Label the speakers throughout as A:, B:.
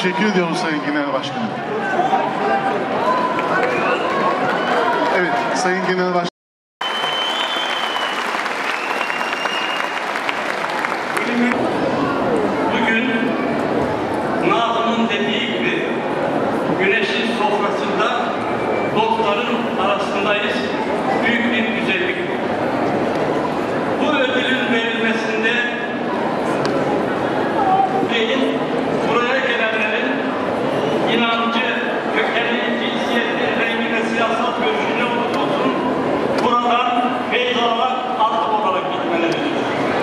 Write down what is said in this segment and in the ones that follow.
A: teşekkür ediyorum Sayın Genel Başkanım. Evet, Sayın Genel Başkanım.
B: Bugün Nazım'ın dediği gibi güneşin sofrasında dostların arasındayız. Büyük bir güzellik. Bu ödülün verilmesinde buraya gelenlerin inancı, kökeni, cinsiyeti, rengi ve siyasal görüşü ne olursa olsun buradan feyz alarak altı olarak gitmeleridir.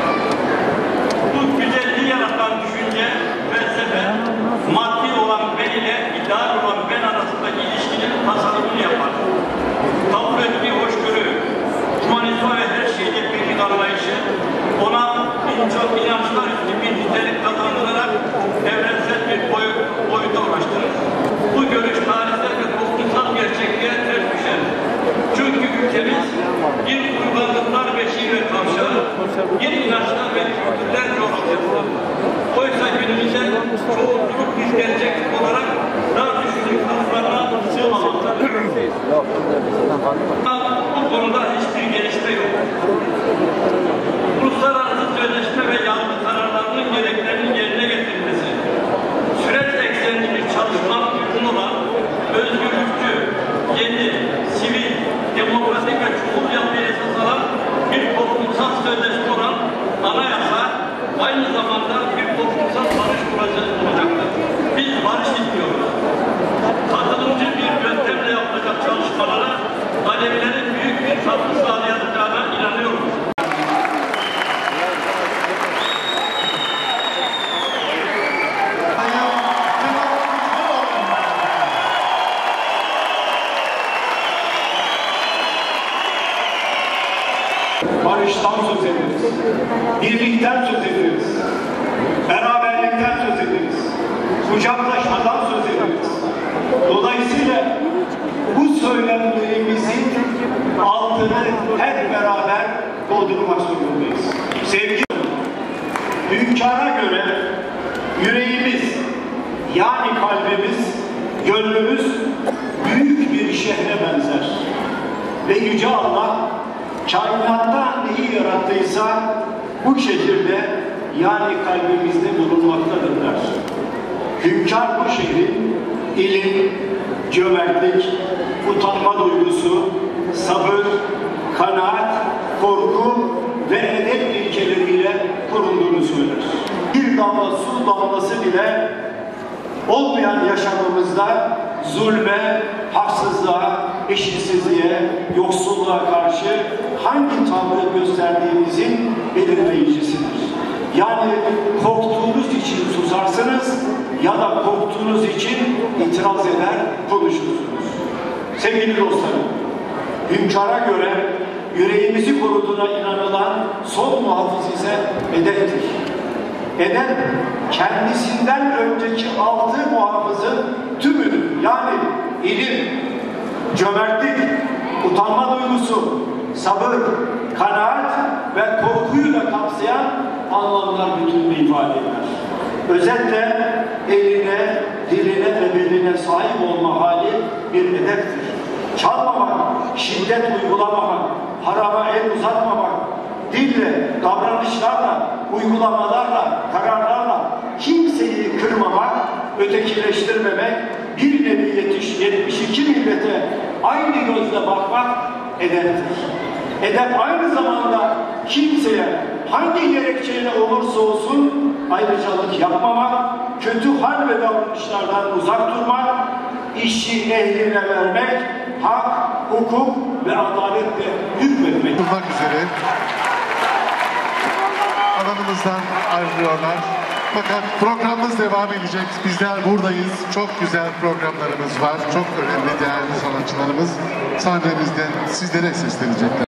B: Bu güzelliği yaratan düşünce, felsefe, maddi olan ben ile ideal olan ben arasındaki ilişkinin tasarımını yapar. Kabul ettiği hoşgörü, humanizma ve her şeyde birlik anlayışı, ona inançlar üstü bir nitelik kazandırılarak evrensel bir boyuta ulaştırır. Bu görüş tarihsel ve toplumsal gerçekliğe ters düşer. Çünkü ülkemiz bir uygarlıklar beşiği ve kavşağı, bir inançlar ve kültürler coğrafyası. Oysa günümüzde çoğunluk bir gerçek olarak daha düşük sınıflarına sığmamaktadır. Bu konuda hiçbir gelişme yok. Uluslararası sözleşme ve yargı kararlarının gereklerinin yerine getirilmesi, süreç eksenli bir çalışma uygun olan, özgürlükçü, yeni, sivil, demokratik ve çoğul yapıya esas alan bir toplumsal sözleşme olan anayasa aynı zamanda bir toplumsal barış olacaktır. Biz barış istiyoruz. Katılımcı bir yöntemle yapılacak çalışmalara Alevilerin büyük bir katkı sağlayacağına inanıyoruz.
C: Barıştan söz ederiz, birlikten söz ederiz, beraberlikten söz ederiz, kucaklaşmadan söz ederiz. Dolayısıyla bu söylemlerimizin altını hep beraber doldurmak zorundayız. Sevgili hünkâra göre yüreğimiz, yani kalbimiz, gönlümüz büyük bir şehre benzer. Ve Yüce Allah kainatta neyi yarattıysa bu şehirde, yani kalbimizde bulunmaktadır der. Hünkâr bu şehrin ilim, cömertlik, utanma duygusu, sabır, kanaat, korku ve edep ilkeleriyle korunduğunu söyler. Bir damla su damlası bile olmayan yaşamımızda zulme, haksızlığa, eşitsizliğe, yoksulluğa karşı hangi tavrı gösterdiğimizin belirleyicisidir. Yani korktuğunuz için susarsınız ya da korktuğunuz için itiraz eder, konuşursunuz. Sevgili dostlarım, hünkâra göre yüreğimizi koruduğuna inanılan son muhafız ise edeptir. Edep, kendisinden önceki altı muhafızın tümünü, yani ilim, cömertlik, utanma duygusu, sabır, kanaat ve korkuyu da kapsayan anlamlar bütününü ifade eder. Özetle eline, diline ve beline sahip olma hali bir edeptir. Çalmamak, şiddet uygulamamak, harama el uzatmamak, dille, davranışlarla, uygulamalarla, kararlarla kimseyi kırmamak, ötekileştirmemek, bir nevi 72 millete aynı gözle bakmak edeptir. Edep aynı zamanda kimseye hangi gerekçeyle olursa olsun ayrıcalık yapmamak, kötü hal ve davranışlardan uzak durmak, işi ehline vermek, hak, hukuk ve adaletle hükmetmek.
A: Durmak üzere alanımızdan ayrılıyorlar. Fakat programımız devam edecek. Bizler buradayız. Çok güzel programlarımız var. Çok önemli, değerli sanatçılarımız sahnemizde sizlere seslenecekler.